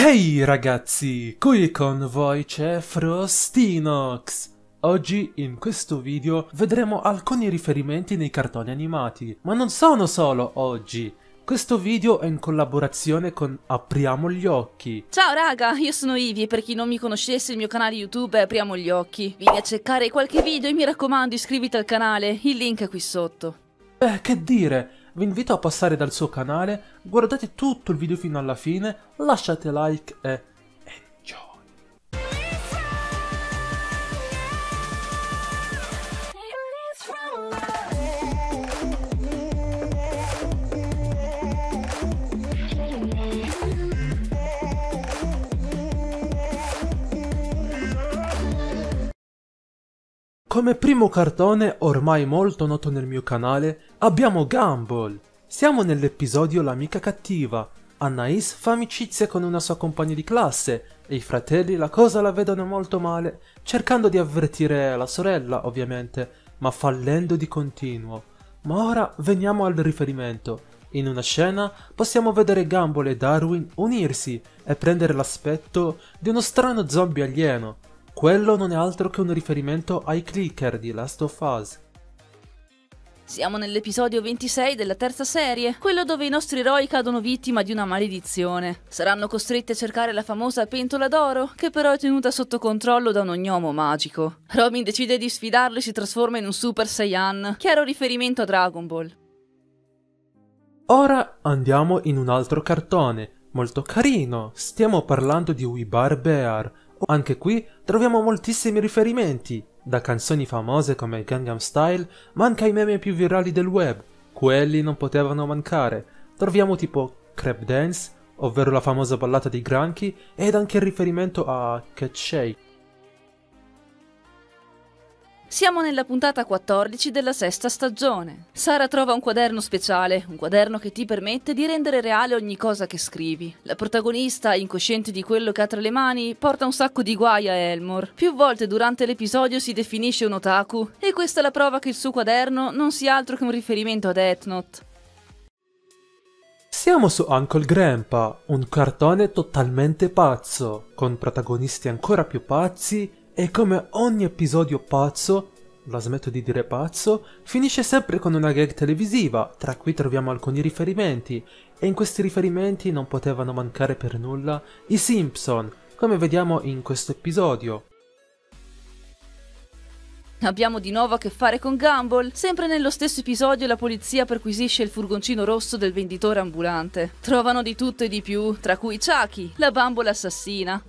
Ehi ragazzi, qui con voi c'è Frostinox. Oggi in questo video vedremo alcuni riferimenti nei cartoni animati, ma non sono solo oggi. Questo video è in collaborazione con Apriamo gli Occhi. Ciao raga, io sono Ivy e per chi non mi conoscesse il mio canale YouTube è Apriamo gli Occhi. Vieni a cercare qualche video e mi raccomando iscriviti al canale, il link è qui sotto. Che dire, vi invito a passare dal suo canale, guardate tutto il video fino alla fine, lasciate like e enjoy. Come primo cartone ormai molto noto nel mio canale abbiamo Gumball. Siamo nell'episodio L'amica cattiva. Anais fa amicizia con una sua compagna di classe e i fratelli la cosa la vedono molto male, cercando di avvertire la sorella ovviamente, ma fallendo di continuo. Ma ora veniamo al riferimento. In una scena possiamo vedere Gumball e Darwin unirsi e prendere l'aspetto di uno strano zombie alieno. Quello non è altro che un riferimento ai clicker di Last of Us. Siamo nell'episodio 26 della terza serie, quello dove i nostri eroi cadono vittima di una maledizione. Saranno costretti a cercare la famosa pentola d'oro, che però è tenuta sotto controllo da uno gnomo magico. Robin decide di sfidarlo e si trasforma in un Super Saiyan, chiaro riferimento a Dragon Ball. Ora andiamo in un altro cartone, molto carino, stiamo parlando di We Bar Bear. Anche qui troviamo moltissimi riferimenti, da canzoni famose come Gangnam Style, ma anche ai meme più virali del web. Quelli non potevano mancare. Troviamo tipo Crab Dance, ovvero la famosa ballata dei granchi, ed anche il riferimento a Cat Shake. Siamo nella puntata 14 della sesta stagione. Sara trova un quaderno speciale, un quaderno che ti permette di rendere reale ogni cosa che scrivi. La protagonista, incosciente di quello che ha tra le mani, porta un sacco di guai a Elmore. Più volte durante l'episodio si definisce un otaku, e questa è la prova che il suo quaderno non sia altro che un riferimento a Death Note. Siamo su Uncle Grandpa, un cartone totalmente pazzo, con protagonisti ancora più pazzi. E come ogni episodio pazzo, la smetto di dire pazzo, finisce sempre con una gag televisiva, tra cui troviamo alcuni riferimenti, e in questi riferimenti non potevano mancare per nulla i Simpson, come vediamo in questo episodio. Abbiamo di nuovo a che fare con Gumball. Sempre nello stesso episodio la polizia perquisisce il furgoncino rosso del venditore ambulante. Trovano di tutto e di più, tra cui Chucky, la bambola assassina.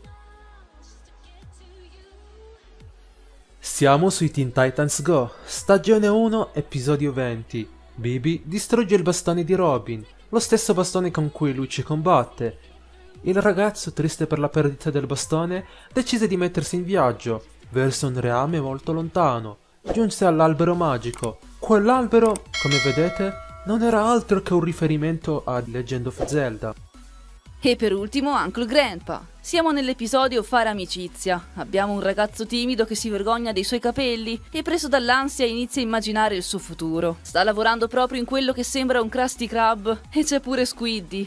Siamo sui Teen Titans Go, stagione 1, episodio 20. Bibi distrugge il bastone di Robin, lo stesso bastone con cui lui ci combatte. Il ragazzo, triste per la perdita del bastone, decise di mettersi in viaggio, verso un reame molto lontano. Giunse all'albero magico. Quell'albero, come vedete, non era altro che un riferimento a Legend of Zelda. E per ultimo Uncle Grandpa. Siamo nell'episodio Fare amicizia. Abbiamo un ragazzo timido che si vergogna dei suoi capelli e preso dall'ansia inizia a immaginare il suo futuro. Sta lavorando proprio in quello che sembra un Krusty Krab e c'è pure Squiddy.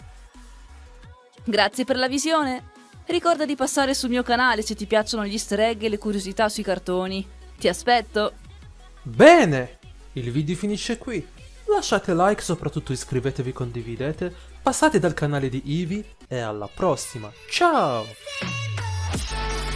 Grazie per la visione. Ricorda di passare sul mio canale se ti piacciono gli easter egg e le curiosità sui cartoni. Ti aspetto. Bene, il video finisce qui. Lasciate like, soprattutto iscrivetevi, condividete, passate dal canale di Ivy e alla prossima. Ciao!